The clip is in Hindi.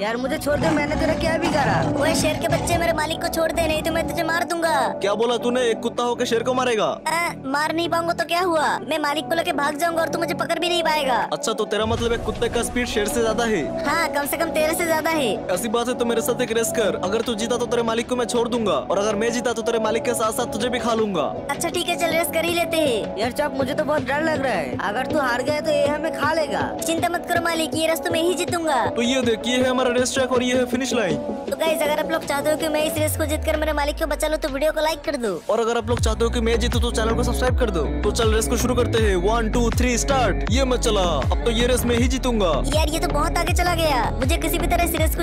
यार मुझे छोड़ दे, मैंने तेरा क्या बिगाड़ा? ओए शेर के बच्चे, मेरे मालिक को छोड़ दे, नहीं तो मैं तुझे मार दूंगा। क्या बोला तूने? एक कुत्ता होकर शेर को मारेगा? मार नहीं पाऊंगा तो क्या हुआ, मैं मालिक को लेके भाग जाऊंगा और तू मुझे पकड़ भी नहीं पाएगा। अच्छा, तो तेरा मतलब एक कुत्ते का स्पीड शेर से ज्यादा है? हाँ, कम से कम तेरे से ज्यादा है। ऐसी बात है तो मेरे साथ एक रेस कर। अगर तू जीता तो तेरे मालिक को मैं छोड़ दूंगा, और अगर मैं जीता तो तेरे मालिक के साथ साथ तुझे भी खा लूंगा। अच्छा ठीक है, चल रेस कर ही लेते हैं। यार चौक, मुझे तो बहुत डर लग रहा है, अगर तू हार गया तो ये हमें खा लेगा। चिंता मत करो मालिक, ये रेस तो मैं ही जीतूंगा। तो ये देख, ये है हमारा रेस ट्रैक और ये है फिनिश लाइन। तो गाइस, अगर आप लोग चाहते हो कि मैं इस रेस को जीतकर मेरे मालिक को बचा लूं तो वीडियो को लाइक कर दो। और अगर आप लोग चाहते हो कि मैं जीतूं तो चैनल को सब्सक्राइब कर दो। तो चल रेस को शुरू करते हैं। 1 2 3 स्टार्ट। ये मैं चला, अब तो ये रेस में ही जीतूंगा। यार ये तो बहुत आगे चला गया, मुझे किसी भी तरह इस रेस को